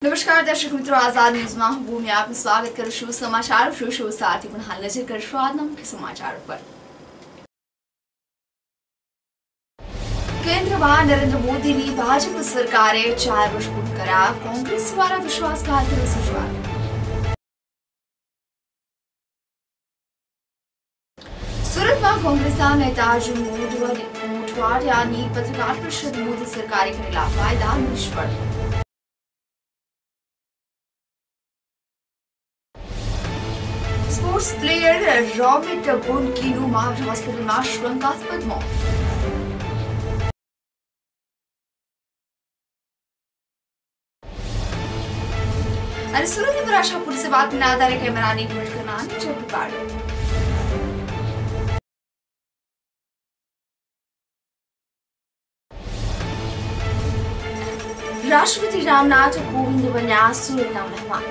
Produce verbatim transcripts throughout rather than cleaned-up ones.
नमस्कार दर्शक मित्रों, आजाद न्यूज में हूं भूमि आपનું સ્વાગત કરું છું। સમાચાર શો સાથે પણ હાલ નજર કરશું આજના મુખ્ય સમાચારો પર। કેન્દ્રમાં નરેન્દ્ર મોદીની ભાજપ સરકારે ચાર વર્ષ પૂર્ણ કર્યા, કોંગ્રેસ દ્વારા વિશ્વાસઘાતની રજૂઆત। સુરતમાં કોંગ્રેસના નેતા અર્જુન મોઢવાડિયાની પત્રકાર પરિષદ મોદી સરકારે કરેલા વાયદા નિષ્ફળ। स्पोर्ट्स प्लेयर रॉबर्ट बोनकीનું માવર હોસ્પિટલમાં શંકાસ્પદ મોત। અને સુરતની વરાછા પોલીસે બાતમીના આધારે કેમેરાની ઢોળ કરનારને ઝડપી પાડ્યો। રાષ્ટ્રપતિ રામનાથ કોવિંદ બન્યા સુરતના મહેમાન।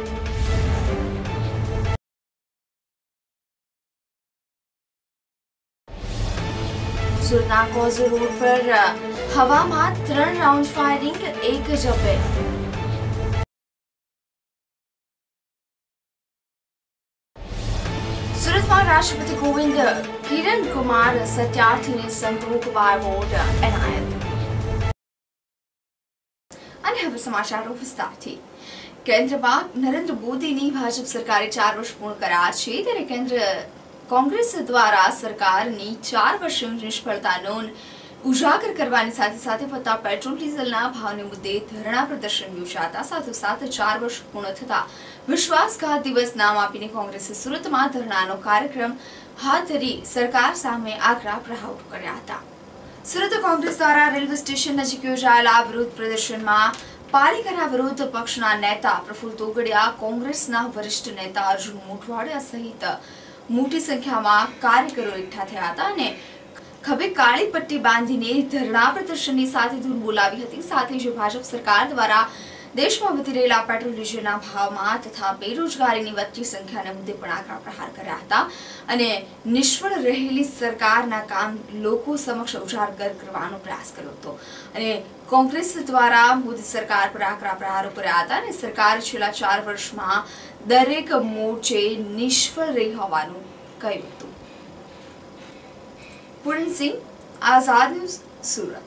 સુરતના કોઝો રોડ પર હવામાં ત્રણ રાઉન્ડ ફાયરિંગ, એક જપે। સુરતમાં રાષ્ટ્રપતિ કોવિંદ કિરણ કુમાર સત્યાર્થીને સંતોષવાર વોટ એનાયત। અને હવે સમાચારો વિસ્તારથી। કેન્દ્રમાં નરેન્દ્ર મોદીની ભાજપ સરકારે ચાર વર્ષ પૂર્ણ કર્યા છે, ત્યારે કેન્દ્ર કોંગ્રેસ દ્વારા સરકારની ચાર વર્ષની નિષ્ફળતાનો ઉજાગર કરવાની સાથે સાથે વધતા પેટ્રોલ ડીઝલના ભાવને મુદ્દે ધરણા પ્રદર્શન યોજાતા સાથોસાથ ચાર વર્ષ પૂર્ણ થતા વિશ્વાસઘાત દિવસ નામ આપીને કોંગ્રેસે સુરતમાં ધરણાનો કાર્યક્રમ હાથ ધરી સરકાર સામે આકરા પ્રહારો કર્યા હતા। સુરત કોંગ્રેસ દ્વારા રેલવે સ્ટેશન નજીક યોજાયેલા વિરોધ પ્રદર્શનમાં પાલિકાના વિરોધ પક્ષના નેતા પ્રફુલ્લ તોગડિયા, કોંગ્રેસના વરિષ્ઠ નેતા અર્જુન મોઢવાડિયા સહિત મોટી સંખ્યામાં કાર્યકરો એકઠા થયા હતા અને ખભે કાળી પટ્ટી બાંધીને ધરણા પ્રદર્શનની સાથે ધૂન બોલાવી હતી। સાથે જ ભાજપ સરકાર દ્વારા દેશમાં વધી રહેલા પેટ્રોલ ડીઝલના ભાવમાં તથા બેરોજગારીની વધતી સંખ્યાના મુદ્દે પણ આકરા પ્રહાર કર્યા હતા અને નિષ્ફળ રહેલી સરકારના કામ લોકો સમક્ષ ઉજાગર કરવાનો પ્રયાસ કર્યો હતો અને કોંગ્રેસ દ્વારા મોદી સરકાર પર આકરા પ્રહારો કર્યા હતા અને સરકાર છેલ્લા ચાર વર્ષમાં દરેક મોરચે નિષ્ફળ રહી હોવાનું કહ્યું હતું। પૂર્ણસિંહ, આઝાદ ન્યૂઝ, સુરત।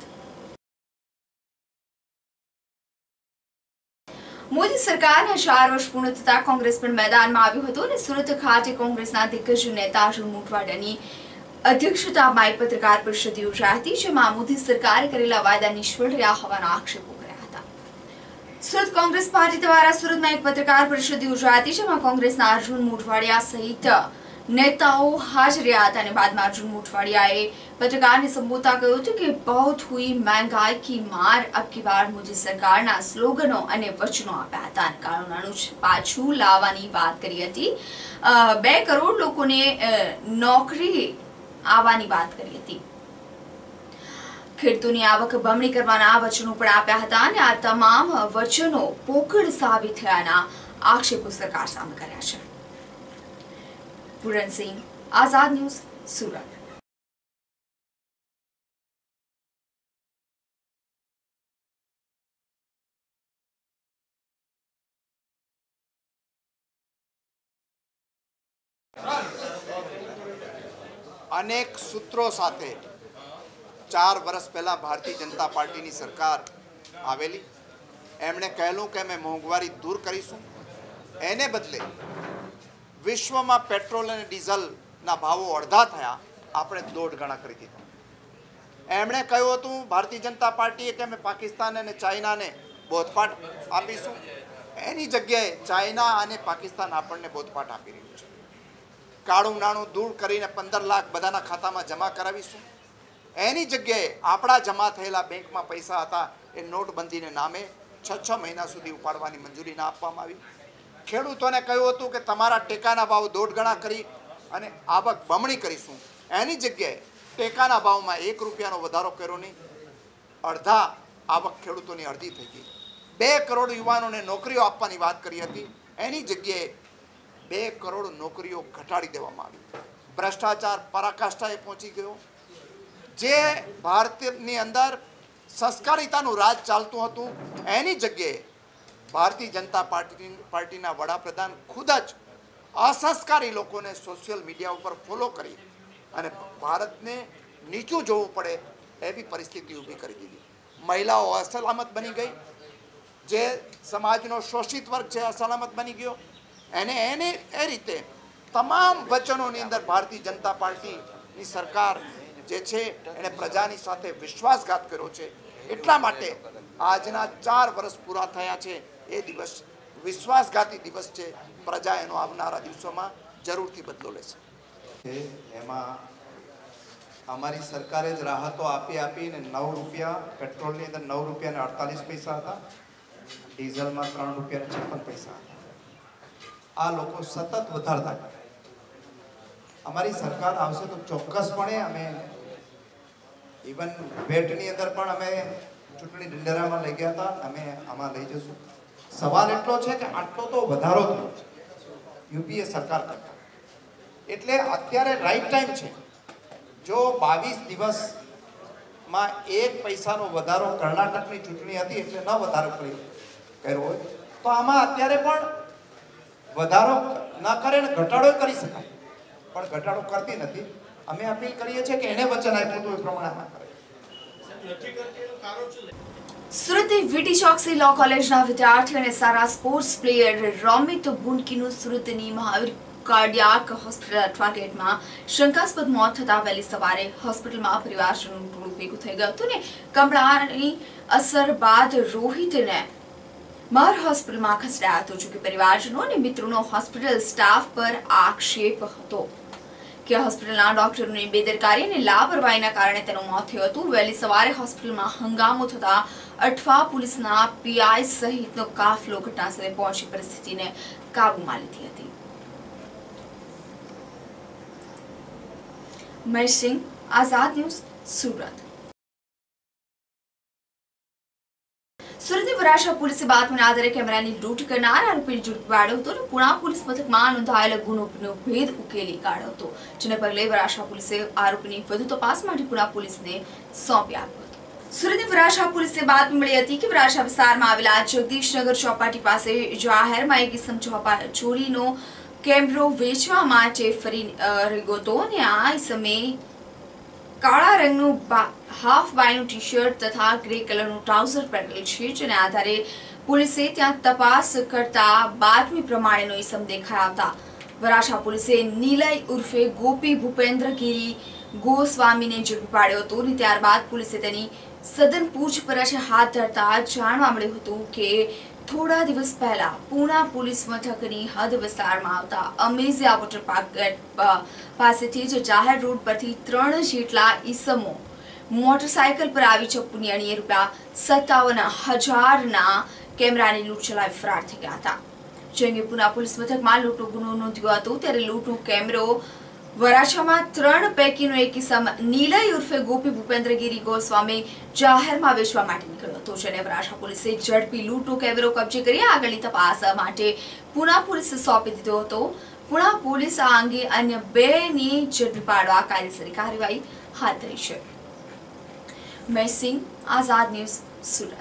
મોદી સરકારના ચાર વર્ષ પૂર્ણ થતા કોંગ્રેસ પણ મેદાનમાં આવ્યું હતું અને સુરત ખાતે કોંગ્રેસના દિગ્ગજ નેતા અર્જુન મોઢવાડિયાની અધ્યક્ષતામાં એક પત્રકાર પરિષદ યોજાઈ હતી, જેમાં મોદી સરકારે કરેલા વાયદા નિષ્ફળ રહ્યા હોવાના આક્ષેપો કર્યા હતા। સુરત કોંગ્રેસ પાર્ટી દ્વારા સુરતમાં એક પત્રકાર પરિષદ યોજાઈ હતી, જેમાં કોંગ્રેસના અર્જુન મોઢવાડિયા સહિત નેતાઓ હાજર રહ્યા હતા અને બાદમાં અર્જુન મોઢવાડિયાએ પત્રકારને સંબોધતા કહ્યું હતું કે બહુત હુઈ મહેંગાઈ કી માર, અબ કી બાર મોદી સરકારના સ્લોગનો અને વચનો આપ્યા હતા અને કાળું નાણું પાછું લાવવાની વાત કરી હતી। બે કરોડ લોકોને નોકરી આવવાની વાત કરી હતી। ખેડૂતોની આવક બમણી કરવાના વચનો પણ આપ્યા હતા અને આ તમામ વચનો પોકળ સાબિત થયાના આક્ષેપો સરકાર સામે કર્યા છે। પૂરણસિંહ, આઝાદ ન્યૂઝ, સુરત। अनेक सूत्रों साथे चार वर्ष पहला भारतीय जनता पार्टी की सरकार आवेली। एमणे कहेलू कि अमे मोंघवारी दूर करीशुं, एने बदले विश्व में पेट्रोल और डीजल ना भावों अर्धा थया, आपणे दौड़ गणा करी दीधा। एमणे कह्युं हतुं भारतीय जनता पार्टीए कि अमे पाकिस्तान और चाइना ने बोधपाठ आपीशुं, एनी जग्याए चाइना और पाकिस्तान आपणे बोधपाठ आपी रह्युं छे। काळुं नाणुं दूर करीने पंदर लाख बधाना खातामां जमा करावीशुं, एनी जग्याए आपणा जमा थयेला बैंक में पैसा हता ए नोटबंधीने नामे छ छ महीना सुधी उपाडवानी मंजूरी न आपवामां आवी। खेडूतोने कह्युं हतुं कि तमारा टेकाना भाव दौड़ गणा करी अने आवक बमणी करीशुं, एनी जग्याए टेकाना भावमां एक रुपयानो वधारो कर्यो नहीं, अर्धा आवक खेडूतोनी अर्धी थई गई। बे करोड़ युवानोने नौकरीओ आपवानी वात करी हती, एनी जग्याए बे करोड़ नौकरीओ घटाड़ी देवामां आवी। भ्रष्टाचार पराकाष्ठाए पहोंची गयो। जे भारतनी अंदर संस्कारितानुं राज चालतुं हतुं एनी जग्याए ભારતીય જનતા પાર્ટી પાર્ટીના વડાપ્રધાન ખુદ જ અસંસ્કારી લોકોને સોશિયલ મીડિયા ઉપર ફોલો કરી અને ભારતને નીચું જોવું પડે એવી પરિસ્થિતિ ઊભી કરી દીધી. મહિલાઓ અસલામત બની ગઈ, જે સમાજનો શોષિત વર્ગ છે અસલામત બની ગયો. એને એને એ રીતે તમામ વચનોની અંદર ભારતીય જનતા પાર્ટીની સરકાર જે છે એણે પ્રજાની સાથે વિશ્વાસઘાત કર્યો છે. એટલા માટે આજના ચાર વર્ષ પૂરા થયા છે એ દિવસ વિશ્વાસઘાતી દિવસ છે. પ્રજા એનો આવનારા દિવસોમાં જરૂરથી બદલો લેશે. એમાં અમારી સરકારે જ રાહતો આપી આપીને નવ રૂપિયા પેટ્રોલની અંદર નવ રૂપિયા ને અડતાલીસ પૈસા હતા, ડીઝલમાં ત્રણ રૂપિયા ને છપ્પન પૈસા હતા. આ લોકો સતત વધારતા ગયા. અમારી સરકાર આવશે તો ચોક્કસપણે અમે ઇવન ભેટની અંદર પણ અમે ચૂંટણી ઢંઢેરામાં લઈ ગયા હતા, અમે આમાં લઈ જશું. સવાલ એટલો છે કે આટલો તો વધારો થયો છે યુપીએ સરકાર કરતા. એટલે અત્યારે રાઈટ ટાઈમ છે. જો બાવીસ દિવસમાં એક પૈસાનો વધારો કર્ણાટકની ચૂંટણી હતી એટલે ન વધારો કર્યો હોય તો આમાં અત્યારે પણ વધારો ન કરે ને ઘટાડો કરી શકાય, પણ ઘટાડો કરતી નથી. અમે અપીલ કરીએ છીએ કે એને વચન આપ્યું હતું એ પ્રમાણે ના કરે. સુરતની વીટી ચોકસી લો કોલેજના વિદ્યાર્થી અને સારા સ્પોર્ટ્સ પ્લેયર રોમિત બુનકીનું સુરતની મહાવીર કાર્ડિયાક હોસ્પિટલ અઠવા ગેટમાં શંકાસ્પદ મોત થતા વહેલી સવારે હોસ્પિટલમાં પરિવારજનોનું ટોળું ભેગું થઈ ગયું હતું ને કમળાની અસર બાદ રોહિતને મહર હોસ્પિટલમાં ખસેડાયો હતો. જોકે પરિવારજનો અને મિત્રોનો હોસ્પિટલ સ્ટાફ પર આક્ષેપ હતો કે હોસ્પિટલના ડોક્ટરોની બેદરકારી અને લાપરવાહીના કારણે તેનું મોત થયું હતું. વહેલી સવારે હોસ્પિટલમાં હંગામો થતા અઠવા પોલીસના પીઆઈ સહિતનો કાફલો ઘટનાસ્થળે પહોંચી પરિસ્થિતિને કાબૂમાં લીધી હતી. મહેશસિંહ, આઝાદ ન્યૂઝ, સુરત. સુરતની વરાછા પોલીસે બાતમીના આધારે કેમેરાની લૂંટ કરનાર આરોપીને ઝડપી પાડ્યો હતો અને પુણા પોલીસ મથકમાં નોંધાયેલા ગુનોનો ભેદ ઉકેલી કાઢ્યો હતો, જેને પગલે વરાછા પોલીસે આરોપીની વધુ તપાસ માટે પુણા પોલીસને સોંપી આપ્યો હતો. સુરતની વરાછા પોલીસને બાતમી મળી હતી કે વરાછા વિસ્તારમાં આવેલા જગદીશનગર ચોપાટી પાસે જાહેરમાં એક ઇસમ ચોરીનો કેમેરો વેચવા માટે ફરી રહ્યો હતો અને આ ઇસમે કાળા રંગનું હાફ બાયનું ટી શર્ટ તથા ગ્રે કલરનું ટ્રાઉઝર પહેરેલ છે, જેને આધારે પોલીસે ત્યાં તપાસ કરતા બાતમી પ્રમાણેનો ઇસમ દેખાયા હતા. વરાછા પોલીસે નીલય ઉર્ફે ગોપી ભૂપેન્દ્રગીરી ગોસ્વામીને ઝડપી પાડ્યો હતો અને ત્યારબાદ પોલીસે તેની સઘન પૂછપરછ હાથ ધરતા જાણવા મળ્યું હતું કે થોડા દિવસ પહેલા પુણા પોલીસ મથકની હદ વિસ્તારમાં આવતા અમેઝિયા વોટર પાર્ક પાસેથી જ જાહેર રોડ પરથી ત્રણ જેટલા ઈસમો મોટરસાયકલ પર આવી ચપ્પુની અણીએ રૂપિયા સત્તાવન હજારના કેમેરાની લૂંટ ચલાવી ફરાર થઈ ગયા હતા. જે અંગે પુણા પોલીસ મથકમાં લૂંટનો ગુનો નોંધ્યો હતો ત્યારે લૂંટનો કેમેરો વરાછામાં ત્રણ પૈકીનો એક ઇસમ નીલય ઉર્ફે ગોપી ભૂપેન્દ્રગીરી ગોસ્વામી જાહેરમાં વેચવા માટે નીકળ્યો હતો, જેને વરાછા પોલીસે ઝડપી લૂંટનો કેમેરો કબજે કરી આગળની તપાસ માટે પુણા પોલીસે સોંપી દીધો હતો. પુણા પોલીસ આ અંગે અન્ય બે ની ઝડપી પાડવા કાયદેસરની કાર્યવાહી હાથ ધરી છે. મહેશસિંહ, આઝાદ ન્યૂઝ, સુરત.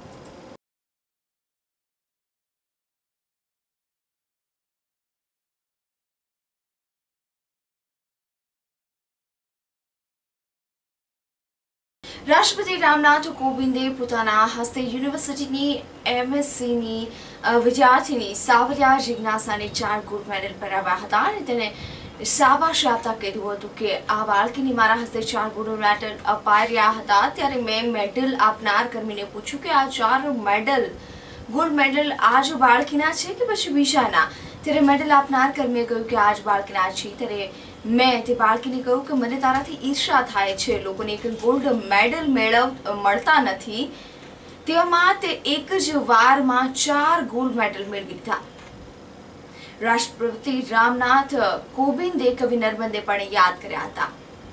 રાષ્ટ્રપતિ રામનાથ કોવિંદે પોતાના હસ્તે યુનિવર્સિટીની એમએસસીની વિદ્યાર્થીની સાવરિયા જિજ્ઞાસાને ચાર ગોલ્ડ મેડલ પહેરાવ્યા હતા અને તેને શાબાશી આપતા કીધું હતું કે આ બાળકીની મારા હસ્તે ચાર ગોલ્ડ મેડલ અપાઈ રહ્યા હતા. ત્યારે મેં મેડલ આપનાર કર્મીને પૂછ્યું કે આ ચાર મેડલ ગોલ્ડ મેડલ આ જ બાળકીના છે કે પછી બીજાના? ત્યારે મેડલ આપનાર કર્મીએ કહ્યું કે આ જ બાળકીના છે. ત્યારે મેં તે બાળકીને કહ્યું કે મને તારાથી ઈર્ષા થાય છે, લોકોને એક ગોલ્ડ મેડલ મેળવ મળતા નથી, તેમાં તે એક જ વારમાં ચાર ગોલ્ડ મેડલ મેળવી લીધા. રાષ્ટ્રપતિ રામનાથ કોવિંદે કવિ નર્મદે પણ યાદ કર્યા હતા.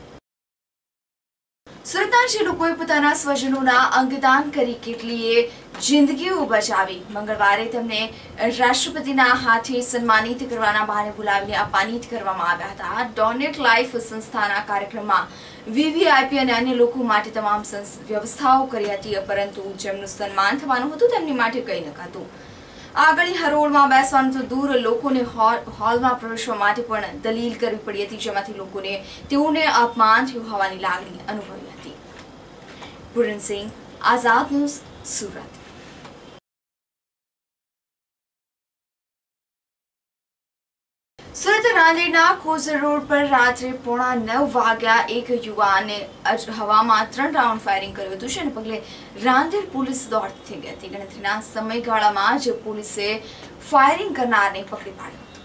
સુરતના જે લોકોએ પોતાના સ્વજનોના અંગદાન કરી કેટલીય જિંદગીઓ બચાવી, મંગળવારે તેમને રાષ્ટ્રપતિના હાથે સન્માનિત કરવાના બહાને બોલાવીને અપમાનિત કરવામાં આવ્યા હતા. ડોનેટ લાઈફ સંસ્થાના કાર્યક્રમમાં વીવીઆઈપી અને અન્ય લોકો માટે તમામ વ્યવસ્થાઓ કરી હતી, પરંતુ જેમનું સન્માન થવાનું હતું તેમની માટે કંઈ ન હતું. આગળની હરોળમાં બેસવાનું તો દૂર, લોકોને હોલમાં પ્રવેશવા માટે પણ દલીલ કરવી પડી હતી, જેમાંથી લોકોને તેઓને અપમાન થયું હોવાની લાગણી અનુભવી હતી. પુરનસિંહ, આઝાદ ન્યૂઝ, સુરત. સુરત રાંદેરના ખોસર રોડ પર રાત્રે પોણા નવ વાગ્યા એક યુવાને હવામાં ત્રણ રાઉન્ડ ફાયરિંગ કર્યું હતું, જેને પગલે રાંદેર પોલીસ દોડતી થઈ ગઈ હતી. ગણતરીના સમયગાળામાં જ પોલીસે ફાયરિંગ કરનારને પકડી પાડ્યો હતો.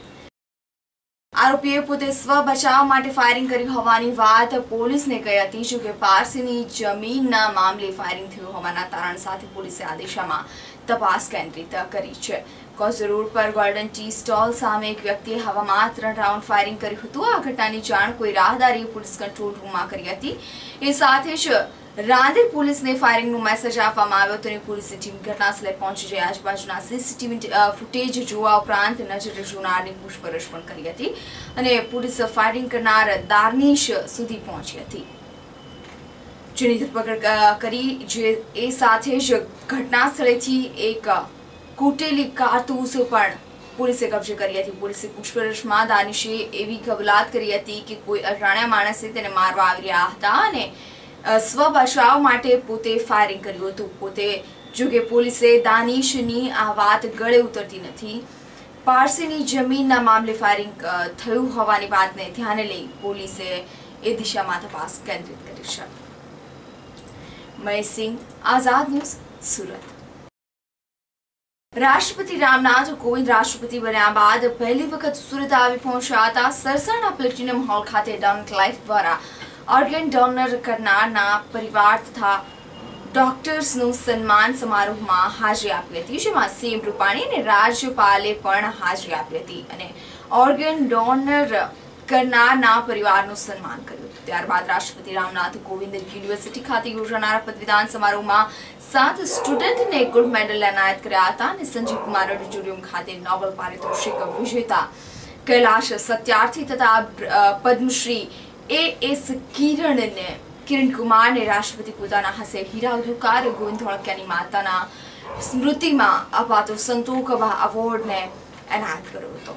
આરોપીએ પોતે સ્વ બચાવ માટે ફાયરિંગ કર્યું હોવાની વાત પોલીસને કહી હતી, જોકે પારસીની જમીનના મામલે ફાયરિંગ થયું હોવાના તારણ સાથે પોલીસે આ દિશામાં તપાસ કેન્દ્રિત કરી છે. કોઝર રોડ પર ગોલ્ડન ટી સ્ટોલ સામે એક વ્યક્તિએ હવામાં ત્રણ રાઉન્ડ ફાયરિંગ કર્યું હતું. આ ઘટનાની જાણ કોઈ રાહદારીએ પોલીસ કંટ્રોલ રૂમમાં કરી હતી. એ સાથે જ રાંદેર પોલીસને ફાયરિંગનો મેસેજ આપવામાં આવ્યો હતો અને પોલીસની ટીમ ઘટનાસ્થળે પહોંચી જઈ આજુબાજુના સીસીટીવી ફૂટેજ જોવા ઉપરાંત નજરે જોનારની પૂછપરછ પણ કરી હતી અને પોલીસ ફાયરિંગ કરનાર દાર્નિશ સુધી પહોંચી હતી, જેની ધરપકડ કરી. જે એ સાથે જ ઘટના સ્થળેથી એક કુટેલી કારતૂસ પણ પોલીસે કબજે કરી હતી. પોલીસે પૂછપરછમાં દાનિશે એવી કબૂલાત કરી હતી કે કોઈ અજાણ્યા માણસે તેને મારવા આવી રહ્યા હતા અને સ્વ બચાવ માટે પોતે ફાયરિંગ કર્યું હતું. પોતે જોકે પોલીસે દાનિશની આ વાત ગળે ઉતરતી નથી. પારસીની જમીનના મામલે ફાયરિંગ થયું હોવાની વાતને ધ્યાને લઈ પોલીસે એ દિશામાં તપાસ કેન્દ્રિત કરી છે. મહેશસિંહ, આઝાદ ન્યૂઝ, સુરત. રાષ્ટ્રપતિ રામનાથ કોવિંદ રાષ્ટ્રપતિ બન્યા બાદ પહેલી વખત સુરત આવી પહોંચ્યા હતા. સરસાના પ્લેટિનમ હોલ ખાતે ડોનર લાઈફ દ્વારા ઓર્ગન ડોનર કરનારના પરિવાર તથા ડોક્ટર્સનું સન્માન સમારોહમાં હાજરી આપી હતી, જેમાં સીએમ રૂપાણી અને રાજ્યપાલે પણ હાજરી આપી હતી અને ઓર્ગન ડોનર કરનારના પરિવારનું સન્માન કર્યું હતું. ત્યારબાદ રાષ્ટ્રપતિ રામનાથ કોવિંદ યુનિવર્સિટી ખાતે યોજાનારા પદવીદાન સમારોહમાં સાત સ્ટુડન્ટને ગોલ્ડ મેડલ એનાયત કર્યા હતા અને સંજીવ કુમાર ઓડિટોરિયમ ખાતે નોબેલ પારિતોષિક વિજેતા કૈલાશ સત્યાર્થી તથા પદ્મશ્રી એ એસ કિરણને કિરણ કુમારને રાષ્ટ્રપતિ પોતાના હસ્તે હીરા ઉદ્યોગકાર ગોવિંદ ધોળકિયાની માતાના સ્મૃતિમાં અપાતો સંતોકબા એવોર્ડને એનાયત કર્યો હતો.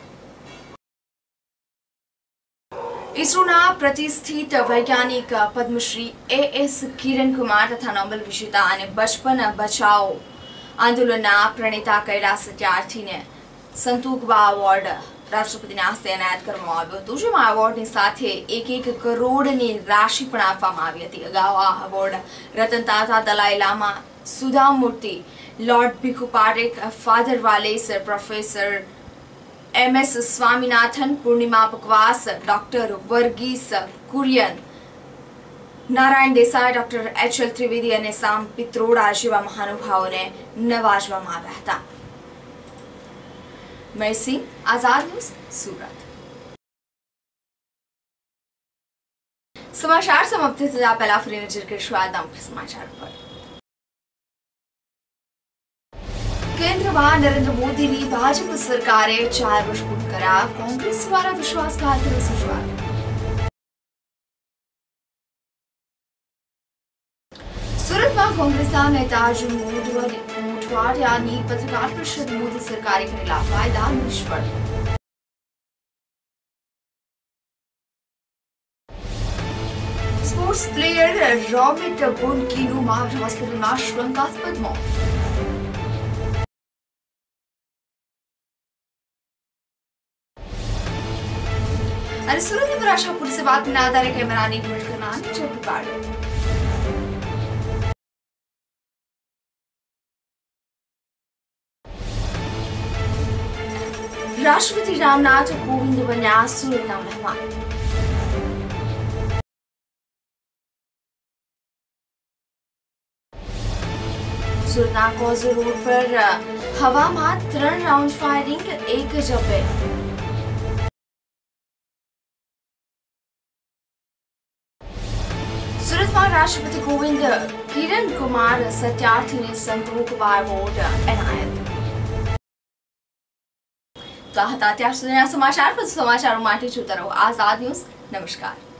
ઇસરોના પ્રતિષ્ઠિત વૈજ્ઞાનિક પદ્મશ્રી એ એસ કિરણ કુમાર તથા નોબેલ વિજેતા અને બચપન બચાઓ આંદોલનના પ્રણેતા કૈલાશ સત્યાર્થીને સંતોકબા એવોર્ડ રાષ્ટ્રપતિના હસ્તે એનાયત કરવામાં આવ્યો હતો, જેમાં એવોર્ડની સાથે એક એક કરોડની રાશિ પણ આપવામાં આવી હતી. અગાઉ આ એવોર્ડ રતન તાતા, દલાઈ Lama, Sudha Murthy, lord Bhikhu Parekh, father Valles, professor M S Swaminathan, Purnima Pakvasa, doctor Verghese Kurien, Narayan Desai, doctor H L Trivedi અને સામ પિત્રોડા જેવા મહાનુભાવોને નવાજવામાં આવ્યા હતા. મહેશસિંહ, આઝાદ ન્યૂઝ, સુરત. સમાચાર સમાપ્ત થતા પહેલા ફરી નજર કરીશું આજના મુખ્ય સમાચાર પર. કેન્દ્રમાં નરેન્દ્ર મોદીની ભાજપ સરકારે ચાર વર્ષ પૂર્ણ કર્યા, કોંગ્રેસ દ્વારા વિશ્વાસઘાત રજૂઆત. સુરતમાં કોંગ્રેસના નેતા અર્જુન મોઢવાડિયાની પત્રકાર પરિષદ મોદી સરકારે કરેલા વાયદા નિષ્ફળ. સ્પોર્ટ્સ પ્લેયર રોબિટ બોન્કીનું માવઠ હોસ્પિટલમાં શંકાસ્પદ મોત. અને સુરતની વરાછા પોલીસે બાતમીના આધારે કેમેરાની ઢોળ કરનારને ઝડપી પાડ્યો. રાષ્ટ્રપતિ રામનાથ કોવિંદ બન્યા સુરતના મહેમાન. સુરતના કોઝર રોડ પર હવામાં ત્રણ રાઉન્ડ ફાયરિંગ, એક જપે. સુરતમાં રાષ્ટ્રપતિ કોવિંદ કિરણ કુમાર સત્યાર્થીને સંતોકબા એવોર્ડ એનાયત. તો હતા ત્યાર સુધીના સમાચાર. વધુ સમાચારો માટે જોતા રહો આઝાદ ન્યૂઝ. નમસ્કાર.